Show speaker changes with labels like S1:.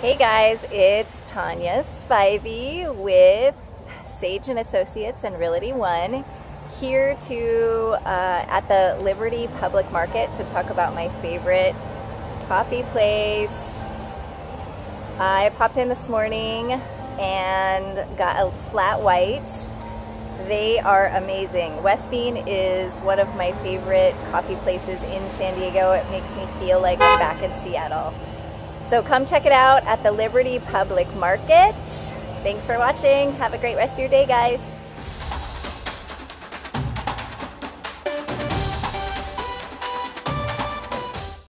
S1: Hey guys, it's Tanya Spivey with Sage & Associates and Realty One, here at the Liberty Public Market to talk about my favorite coffee place. I popped in this morning and got a flat white. They are amazing. WestBean is one of my favorite coffee places in San Diego. It makes me feel like I'm back in Seattle. So come check it out at the Liberty Public Market. Thanks for watching. Have a great rest of your day, guys.